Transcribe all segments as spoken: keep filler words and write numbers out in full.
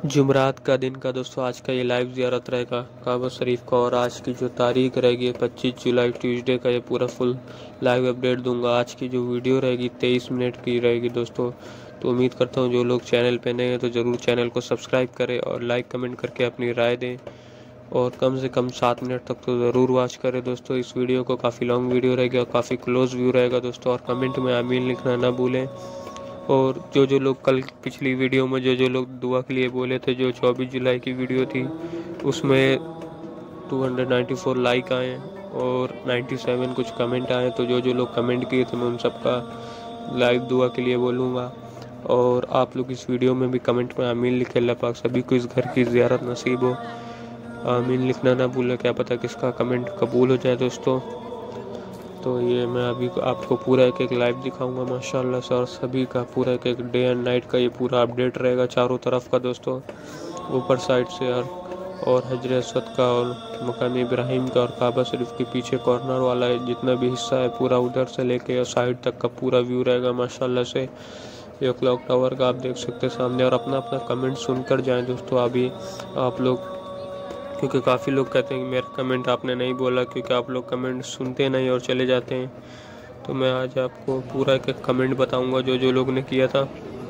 जुमरात का दिन का दोस्तों आज का ये लाइव ज़ियारत रहेगा काबा शरीफ का। और आज की जो तारीख रहेगी पच्चीस जुलाई ट्यूसडे का, ये पूरा फुल लाइव अपडेट दूंगा। आज की जो वीडियो रहेगी तेईस मिनट की रहेगी दोस्तों। तो उम्मीद करता हूँ जो लोग चैनल पे नए हैं तो ज़रूर चैनल को सब्सक्राइब करें और लाइक कमेंट करके अपनी राय दें, और कम से कम सात मिनट तक तो ज़रूर वॉच करें दोस्तों इस वीडियो को। काफ़ी लॉन्ग वीडियो रहेगी और काफ़ी क्लोज व्यू रहेगा दोस्तों। और कमेंट में आमीन लिखना ना भूलें। और जो जो लोग कल पिछली वीडियो में जो जो लोग दुआ के लिए बोले थे, जो चौबीस जुलाई की वीडियो थी उसमें दो सौ चौरानवे लाइक आए और सत्तानवे कुछ कमेंट आए। तो जो जो लोग कमेंट किए थे मैं उन सबका लाइव दुआ के लिए बोलूँगा। और आप लोग इस वीडियो में भी कमेंट में आमीन लिखे, अल्लाह पाक सभी को इस घर की ज़ियारत नसीब हो। आमीन लिखना ना भूलें, क्या पता किसका कमेंट कबूल हो जाए दोस्तों। तो ये मैं अभी आपको पूरा एक एक लाइव दिखाऊंगा माशाल्लाह से, और सभी का पूरा एक एक डे एंड नाइट का ये पूरा अपडेट रहेगा चारों तरफ का दोस्तों, ऊपर साइड से और और हजर अस्वद का और मकाम इब्राहिम का और काबा शरीफ के पीछे कॉर्नर वाला है जितना भी हिस्सा है पूरा उधर से लेके और साइड तक का पूरा व्यू रहेगा माशाल्लाह से। ये क्लॉक टावर का आप देख सकते हैं सामने। और अपना अपना कमेंट सुनकर जाएं दोस्तों अभी आप लोग, क्योंकि काफ़ी लोग कहते हैं कि मेरा कमेंट आपने नहीं बोला, क्योंकि आप लोग कमेंट सुनते नहीं और चले जाते हैं। तो मैं आज आपको पूरा एक एक कमेंट बताऊंगा जो जो लोग ने किया था।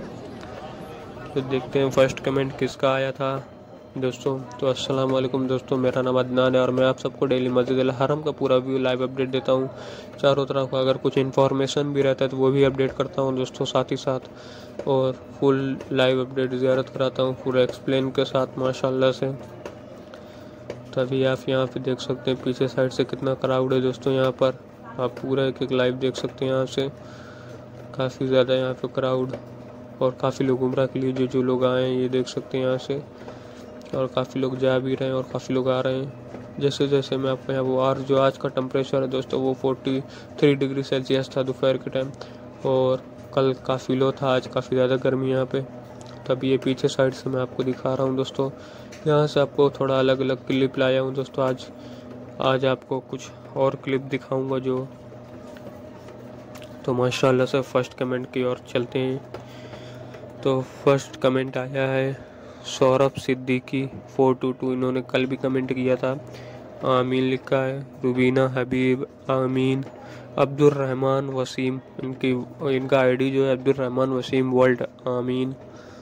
तो देखते हैं फर्स्ट कमेंट किसका आया था दोस्तों। तो अस्सलाम वालेकुम दोस्तों, मेरा नाम अदनान है और मैं आप सबको डेली मस्जिद अल हरम का पूरा व्यू लाइव अपडेट देता हूँ चारों तरफ का। अगर कुछ इन्फॉर्मेशन भी रहता है तो वो भी अपडेट करता हूँ दोस्तों साथ ही साथ, और फुल लाइव अपडेट ज़ियारत कराता हूँ पूरा एक्सप्लेन के साथ माशाल्लाह से। तभी आप यहाँ पे देख सकते हैं पीछे साइड से कितना क्राउड है दोस्तों। यहाँ पर आप पूरा एक एक लाइव देख सकते हैं यहाँ से, काफ़ी ज़्यादा यहाँ पे क्राउड, और काफ़ी लोग उम्रा के लिए जो जो लोग आए हैं ये देख सकते हैं यहाँ से। और काफ़ी लोग जा भी रहे हैं और काफ़ी लोग आ रहे हैं जैसे जैसे मैं आपको यहाँ वो। और जो आज का टेम्परेचर है दोस्तों वो तैंतालीस डिग्री सेल्सियस था दोपहर के टाइम, और कल काफ़ी लो था, आज काफ़ी ज़्यादा गर्मी यहाँ पे। तब ये पीछे साइड से मैं आपको दिखा रहा हूँ दोस्तों। यहाँ से आपको थोड़ा अलग अलग क्लिप लाया हूँ दोस्तों आज। आज आपको कुछ और क्लिप दिखाऊंगा जो। तो माशाल्लाह से फर्स्ट कमेंट की ओर चलते हैं। तो फर्स्ट कमेंट आया है Saurabh Siddiqui four two two, इन्होंने कल भी कमेंट किया था, आमीन लिखा है। रुबीना हबीब आमीन। अब्दुल रहमान वसीम, इनकी इनका आईडी जो है अब्दुल रहमान वसीम वर्ल्ड आमीन।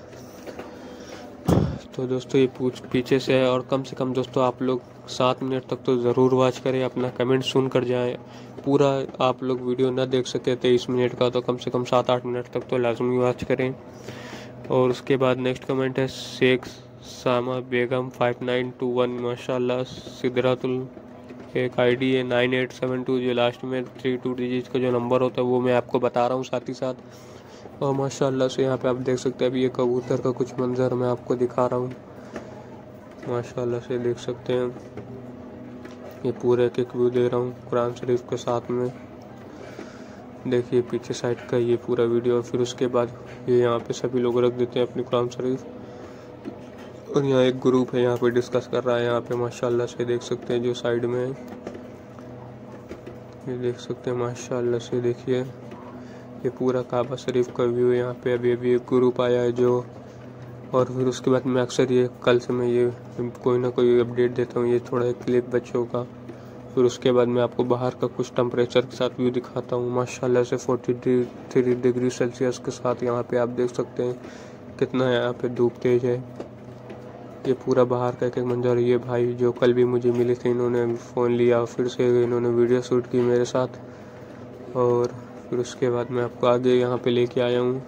तो दोस्तों ये पूछ पीछे से है, और कम से कम दोस्तों आप लोग सात मिनट तक तो ज़रूर वॉच करें, अपना कमेंट सुन कर जाएँ। पूरा आप लोग वीडियो ना देख सके तेईस मिनट का तो कम से कम सात आठ मिनट तक तो लाजमी वॉच करें। और उसके बाद नेक्स्ट कमेंट है Sheikh Sama Begum five nine two one, माशाल्लाह सिदरातुल एक आईडी है नाइन एट सेवन टू, जो लास्ट में थ्री टू डिजिट का जो नंबर होता है वो मैं आपको बता रहा हूँ साथ ही साथ। और माशाल्लाह से यहाँ पे आप देख सकते हैं अभी ये कबूतर का कुछ मंजर मैं आपको दिखा रहा हूँ माशाल्लाह से देख सकते हैं। ये पूरे एक एक व्यू दे रहा हूँ कुरान शरीफ के साथ में, देखिए पीछे साइड का ये पूरा वीडियो। फिर उसके बाद ये यहाँ पे सभी लोग रख देते हैं अपनी कुरान शरीफ, और यहाँ एक ग्रुप है यहाँ पे डिस्कस कर रहा है यहाँ पे माशाल्लाह से देख सकते हैं जो साइड में है ये देख सकते हैं माशाल्लाह से। देखिए ये पूरा काबा शरीफ का व्यू है यहाँ पे। अभी अभी एक ग्रुप आया है जो, और फिर उसके बाद मैं अक्सर ये कल से मैं ये कोई ना कोई अपडेट देता हूँ, ये थोड़ा एक क्लिप बच्चों का। फिर उसके बाद मैं आपको बाहर का कुछ टेम्परेचर के साथ व्यू दिखाता हूँ माशाल्लाह से तैंतालीस डिग्री सेल्सियस के साथ। यहाँ पे आप देख सकते हैं कितना यहाँ पे धूप तेज है। ये पूरा बाहर का एक एक मंजर। ये भाई जो कल भी मुझे मिले थे, इन्होंने फ़ोन लिया, फिर से इन्होंने वीडियो शूट की मेरे साथ, और फिर उसके बाद मैं आपको आगे यहाँ पे लेके आया हूँ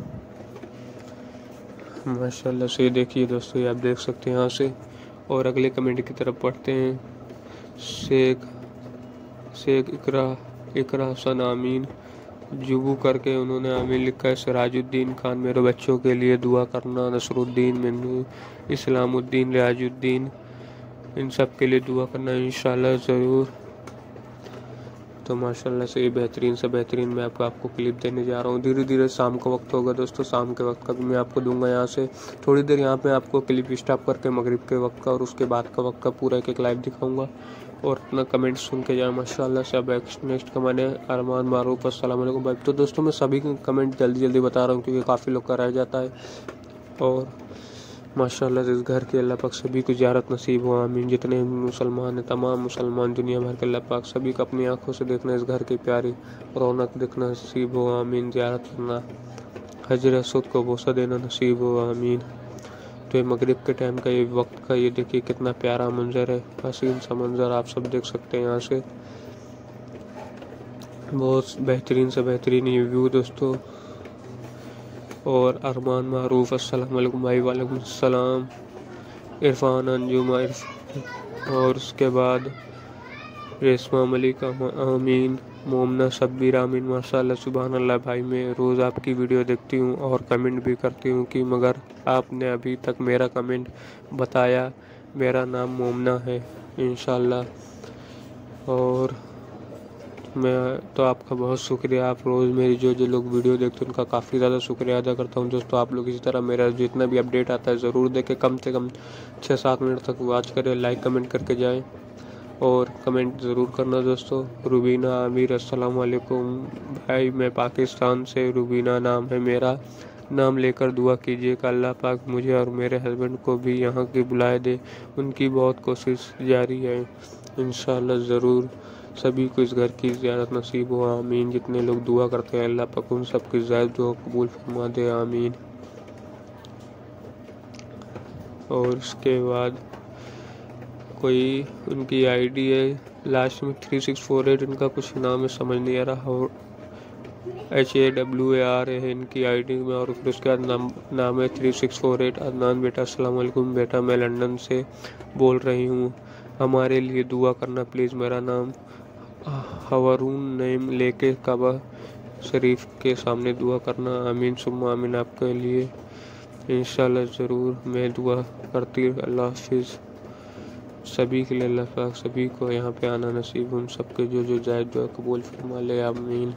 माशाल्लाह से। देखिए दोस्तों ये आप देख सकते हैं यहाँ से। और अगले कमेंट की तरफ पढ़ते हैं। शेख शेख इकरा इकरा हसन आमीन जुबू करके उन्होंने आमीन लिखा है। सिराजुद्दीन खान, मेरे बच्चों के लिए दुआ करना। नसरुद्दीन, मिन्नू, इस्लामुद्दीन, रियाजुद्दीन, इन सब के लिए दुआ करना इंशाल्लाह ज़रूर। तो माशाल्लाह से ये बेहतरीन से बेहतरीन मैं आपको आपको क्लिप देने जा रहा हूँ। धीरे धीरे शाम का वक्त होगा दोस्तों, शाम के वक्त का भी मैं आपको दूंगा यहाँ से थोड़ी देर। यहाँ पे आपको क्लिप स्टॉप करके मगरिब के वक्त का और उसके बाद का वक्त का पूरा एक एक लाइव दिखाऊंगा, और अपना कमेंट सुन के जाए माशाल्लाह से। अब नेक्स्ट कमेंट है अरमान मारूफ, अस्सलाम वालेकुम भाई। तो दोस्तों मैं सभी के कमेंट जल्दी जल्दी बता रहा हूँ क्योंकि काफ़ी लोग का रह जाता है। और माशाल्लाह से इस घर के अल्लाह पाक सभी को ज़ियारत नसीब हो, आमीन। जितने मुसलमान हैं, तमाम मुसलमान दुनिया भर के अल्लाह पाक सभी को अपनी आंखों से देखना, इस घर की प्यारी रौनक देखना नसीब हो, आमीन। ज़ियारत करना, हजर असद को बोसा देना नसीब हो, आमीन। तो ये मगरिब के टाइम का ये वक्त का ये देखिए कितना प्यारा मंजर है, हसीन सा मंजर आप सब देख सकते हैं यहाँ से। बहुत बेहतरीन से बेहतरीन ये व्यू दोस्तों। और अरमान मारूफ अस्सलाम वालेकुम भाई। वालेकुम सलाम। इरफान अंजुम, और उसके बाद रेशमा मलिक आमीन। मोमना शब्बीर आमीन। माशाल्लाह सुभान अल्लाह भाई। मैं रोज़ आपकी वीडियो देखती हूँ और कमेंट भी करती हूँ कि मगर आपने अभी तक मेरा कमेंट बताया। मेरा नाम मोमना है इंशाल्लाह। और मैं तो आपका बहुत शुक्रिया, आप रोज़ मेरी जो जो लोग वीडियो देखते हैं उनका काफ़ी ज़्यादा शुक्रिया अदा करता हूँ दोस्तों। आप लोग इसी तरह मेरा जितना भी अपडेट आता है ज़रूर देखें, कम से कम छः सात मिनट तक वॉच करें, लाइक कमेंट करके जाएं और कमेंट ज़रूर करना दोस्तों। रुबीना आमिर अस्सलाम वालेकुम भाई, मैं पाकिस्तान से, रुबीना नाम है मेरा। नाम लेकर दुआ कीजिएगा अल्लाह पाक मुझे और मेरे हस्बैंड को भी यहाँ की बुलाए दे, उनकी बहुत कोशिश जारी है, इंशाल्लाह ज़रूर सभी को इस घर की ज़ियारत नसीब हो, आमीन। जितने लोग दुआ करते हैं अल्लाह पाक उन सब की ज़ायद दुआ कबूल फरमा दे, आमीन। और उसके बाद कोई उनकी आईडी है लास्ट में थ्री सिक्स फोर एट, इनका कुछ नाम है समझ नहीं आ रहा, और H A W A R है इनकी आईडी में। और फिर उसके बाद नाम नाम है three six four eight. Adnan बेटा अस्सलाम वालेकुम बेटा, मैं लंदन से बोल रही हूँ, हमारे लिए दुआ करना प्लीज़। मेरा नाम हवारून नेम लेके काबा शरीफ के सामने दुआ करना, आमीन सुम्मा आमीन आपके लिए इंशाल्लाह ज़रूर मैं दुआ करती। अल्लाह हाफिज़ सभी के लिए, अल्लाह पाक सभी को यहाँ पे आना नसीब, उन सबके जो जो जायज़ दुआ कबूल फरमा ले, आमीन।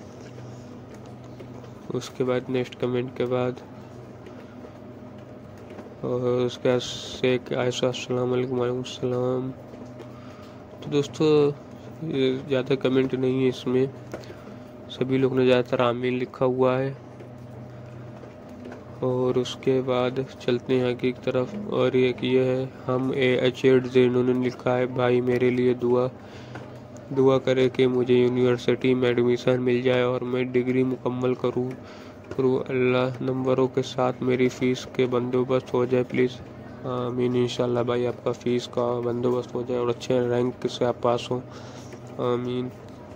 उसके बाद नेक्स्ट कमेंट के बाद और उसके बाद शेख आयशा अस्सलाम वालेकुम। वालेकुम सलाम। तो दोस्तों ये ज़्यादा कमेंट नहीं है इसमें, सभी लोग ने ज़्यादातर आमीन लिखा हुआ है। और उसके बाद चलते हैं आगे की तरफ, और एक ये है हम ए एच एड जे, इन्होंने लिखा है भाई मेरे लिए दुआ दुआ करे कि मुझे यूनिवर्सिटी में एडमिशन मिल जाए और मैं डिग्री मुकम्मल करूँ करूँ अल्लाह नंबरों के साथ मेरी फ़ीस के बंदोबस्त हो जाए प्लीज़, आमीन। इंशाल्लाह भाई आपका फ़ीस का बंदोबस्त हो जाए और अच्छे रैंक से आप पास हो, आमीन।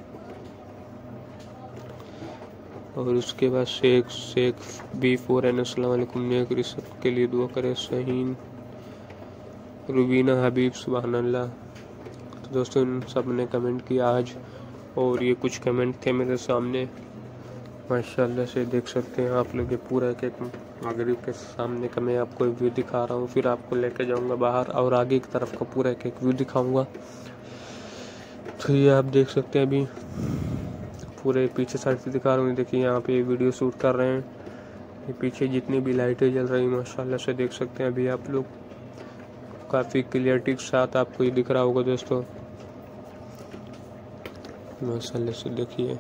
और उसके बाद Sheikh Sheikh B four N अस्सलाम वालेकुम, नेक रिसत के लिए दुआ करे शहीन। रुबीना हबीब सुभान अल्लाह। तो दोस्तों इन सब ने कमेंट किया आज, और ये कुछ कमेंट थे मेरे सामने, माशाल्लाह से देख सकते हैं आप लोग। ये पूरा एक एक मगरिब के सामने का मैं आपको व्यू दिखा रहा हूँ, फिर आपको लेके जाऊँगा बाहर और आगे की तरफ का पूरा एक एक व्यू दिखाऊँगा। तो ये आप देख सकते हैं अभी पूरे पीछे साइड से दिखा रहा हूँ, देखिए यहाँ पे वीडियो शूट कर रहे हैं। ये पीछे जितनी भी लाइटें जल रही माशाल्लाह से देख सकते हैं अभी आप लोग, काफ़ी क्लियरिटी के साथ आपको ये दिख रहा होगा दोस्तों, माशाल्लाह से देखिए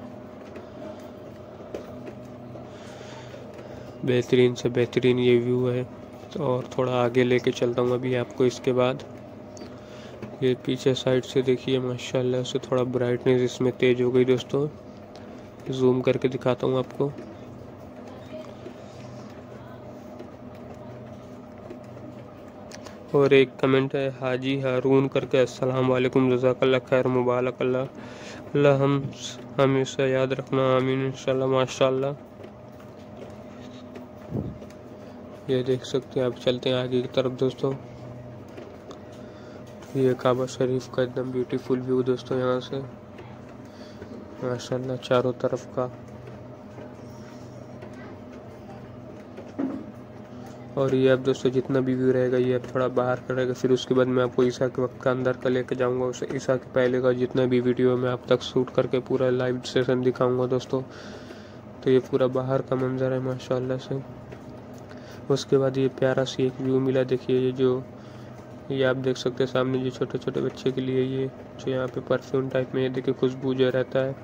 बेहतरीन से बेहतरीन ये व्यू है। तो और थोड़ा आगे लेके चलता हूँ अभी आपको। इसके बाद ये पीछे साइड से देखिए माशाल्लाह से थोड़ा ब्राइटनेस इसमें तेज़ हो गई दोस्तों, जूम करके दिखाता हूँ आपको। और एक कमेंट है हाजी हारून करके, अस्सलाम वालेकुम जज़ाकल्लाह खैर मुबारक अल्लाह अल्लाह हम हमेशा याद रखना, आमीन इंशाल्लाह। माशाल्लाह ये देख सकते हैं आप। चलते हैं आगे की तरफ दोस्तों। ये काबा शरीफ का एकदम ब्यूटीफुल व्यू दोस्तों यहाँ से माशाल्लाह चारों तरफ का। और ये अब दोस्तों जितना भी व्यू रहेगा ये अब थोड़ा बाहर का रहेगा, फिर उसके बाद मैं आपको ईसा के वक्त का अंदर का लेके जाऊंगा। उसे ईसा के पहले का जितना भी वीडियो मैं आप तक शूट करके पूरा लाइव सेशन दिखाऊंगा दोस्तों। तो ये पूरा बाहर का मंजर है माशाल्लाह से। उसके बाद ये प्यारा सी एक व्यू मिला, देखिए ये जो ये आप देख सकते हैं सामने जो छोटे छोटे बच्चे के लिए ये जो यहाँ पे परफ्यूम टाइप में ये देखिए खुशबू जो रहता है,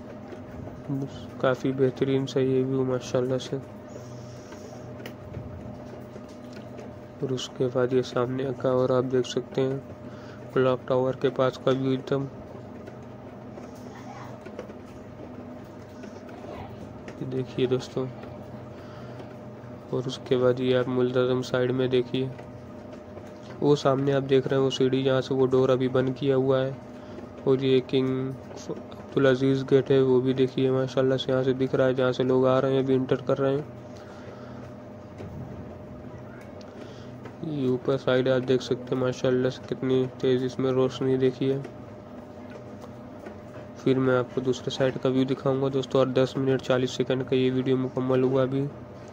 काफ़ी बेहतरीन सा ये व्यू माशाल्लाह से। और उसके बाद ये सामने का और आप देख सकते हैं क्लॉक टावर के पास का व्यू एकदम। देखिए दोस्तों, और उसके बाद ये आप मुल्तज़म साइड में देखिए, वो सामने आप देख रहे हैं वो सीढ़ी जहाँ से वो डोर अभी बंद किया हुआ है। और ये किंग अब्दुल अजीज़ गेट है, वो भी देखिए माशाल्लाह से यहाँ से दिख रहा है, जहाँ से लोग आ रहे हैं अभी इंटर कर रहे हैं। ये ऊपर साइड आप देख सकते हैं माशाल्लाह से कितनी तेज़ इसमें रोशनी देखिए। फिर मैं आपको दूसरे साइड का व्यू दिखाऊंगा दोस्तों। और दस मिनट चालीस सेकंड का ये वीडियो मुकम्मल हुआ अभी,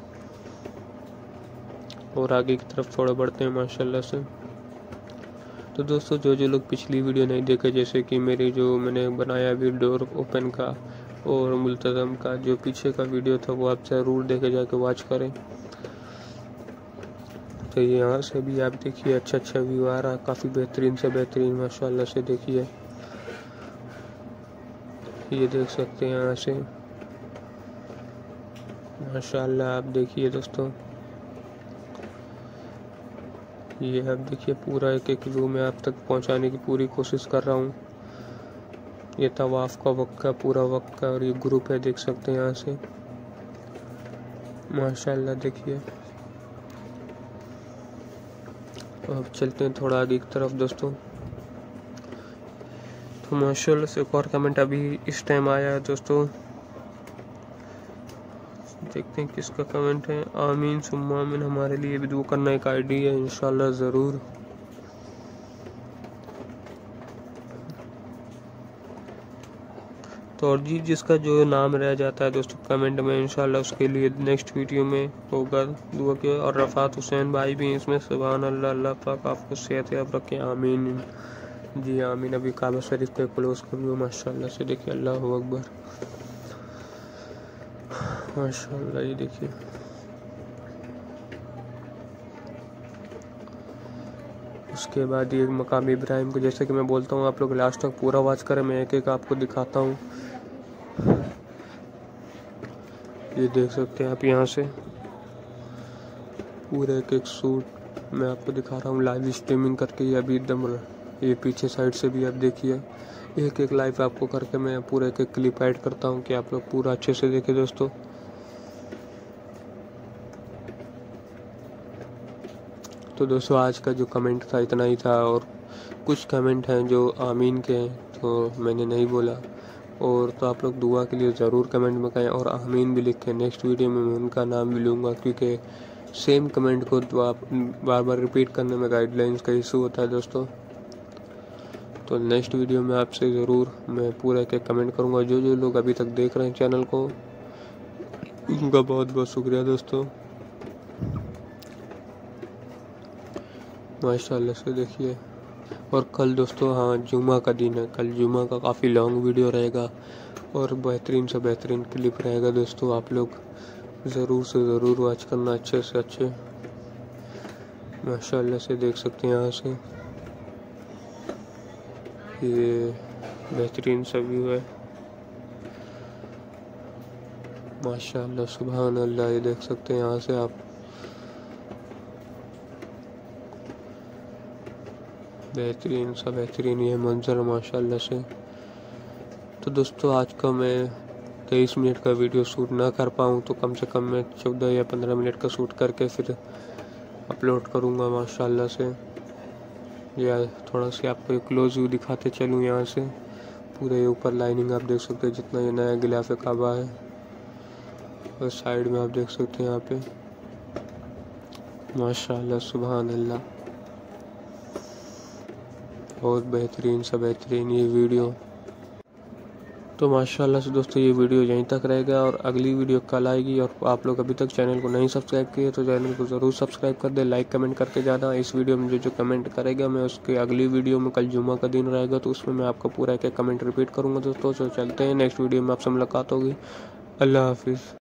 और आगे की तरफ थोड़ा बढ़ते हैं माशाल्लाह से। तो दोस्तों, जो जो लोग पिछली वीडियो नहीं देखे, जैसे कि मेरी जो मैंने बनाया अभी डोर ओपन का और मुल्तज़म का जो पीछे का वीडियो था, वो आप ज़रूर देखे जाके वॉच करें। तो यहाँ से भी आप देखिए अच्छा अच्छा व्यू आ रहा है, काफ़ी बेहतरीन से बेहतरीन माशाल्लाह से। देखिए ये देख सकते हैं यहाँ से माशाल्लाह। आप देखिए दोस्तों, ये आप देखिए पूरा एक एक व्यू में आप तक पहुंचाने की पूरी कोशिश कर रहा हूँ। ये तवाफ का वक्त का पूरा वक्त का, और ये ग्रुप है देख सकते हैं यहाँ से माशाल्लाह। देखिए अब चलते हैं थोड़ा आगे की तरफ दोस्तों। तो माशाल्लाह से एक और कमेंट अभी इस टाइम आया है दोस्तों, देखते हैं किसका कमेंट है। आमीन सुम्मा आमीन, हमारे लिए भी दुआ करना एक आईडी है इंशाल्लाह ज़रूर। तो और जी जिसका जो नाम रह जाता है दोस्तों कमेंट में, इंशाल्लाह उसके लिए नेक्स्ट वीडियो में होगा दुआ के। और रफ़ात हुसैन भाई भी इसमें, सुभान अल्लाह, अल्लाह पाक आपको सेहत याब रखें, आमीन जी आमीन। अभी काबा शरीफ पे क्लोज कर लो माशाल्लाह से। देखिए अल्लाह अकबर माशाल्लाह। ये देखिए उसके बाद ये मकाम इब्राहिम को, जैसे कि मैं बोलता हूँ आप लोग लास्ट तक पूरा वॉच करें, मैं एक एक आपको दिखाता हूँ। ये देख सकते हैं आप यहाँ से पूरे एक एक सूट मैं आपको दिखा रहा हूँ लाइव स्ट्रीमिंग करके। ये अभी एकदम, ये पीछे साइड से भी आप देखिए, एक एक लाइव आपको करके मैं पूरा एक एक क्लिप ऐड करता हूँ कि आप लोग पूरा अच्छे से देखें दोस्तों। तो दोस्तों आज का जो कमेंट था इतना ही था, और कुछ कमेंट हैं जो आमीन के हैं तो मैंने नहीं बोला, और तो आप लोग दुआ के लिए ज़रूर कमेंट में कहें और आमीन भी लिखें। नेक्स्ट वीडियो में मैं उनका नाम भी लूँगा, क्योंकि सेम कमेंट को तो आप बार बार रिपीट करने में गाइडलाइंस का इशू होता है दोस्तों। तो नेक्स्ट वीडियो में आपसे ज़रूर मैं पूरा एक कमेंट करूँगा। जो जो लोग अभी तक देख रहे हैं चैनल को, उनका बहुत बहुत शुक्रिया दोस्तों माशाल्लाह से। देखिए और कल दोस्तों, हाँ जुमा का दिन है, कल जुमा का काफ़ी लॉन्ग वीडियो रहेगा और बेहतरीन से बेहतरीन क्लिप रहेगा दोस्तों। आप लोग ज़रूर से ज़रूर वॉच करना अच्छे से अच्छे माशाल्लाह से। देख सकते हैं यहाँ से ये बेहतरीन सा व्यू है माशाल्लाह, सुभान अल्लाह। ये देख सकते हैं यहाँ से आप बेहतरीन सा बेहतरीन ये मंजर माशाल्लाह से। तो दोस्तों आज का मैं तेईस मिनट का वीडियो शूट ना कर पाऊँ तो कम से कम मैं चौदह या पंद्रह मिनट का शूट करके फिर अपलोड करूँगा माशाल्लाह से। या थोड़ा सा आपको एक क्लोज व्यू दिखाते चलूँ यहाँ से, पूरे ऊपर लाइनिंग आप देख सकते हैं जितना ये नया गिलाफ काबा है, और साइड में आप देख सकते हैं यहाँ पे माशाल्लाह, सुभान अल्लाह। बहुत बेहतरीन सा बेहतरीन ये वीडियो। तो माशाल्लाह से दोस्तों ये वीडियो यहीं तक रहेगा और अगली वीडियो कल आएगी। और आप लोग अभी तक चैनल को नहीं सब्सक्राइब किए तो चैनल को ज़रूर सब्सक्राइब कर दे, लाइक कमेंट करके जाना। इस वीडियो में जो जो कमेंट करेगा मैं उसके अगली वीडियो में, कल जुम्मा का दिन रहेगा तो उसमें मैं आपका पूरा एक कमेंट रिपीट करूँगा दोस्तों। तो चलते हैं नेक्स्ट वीडियो में आपसे मुलाकात होगी। अल्लाह हाफिज़।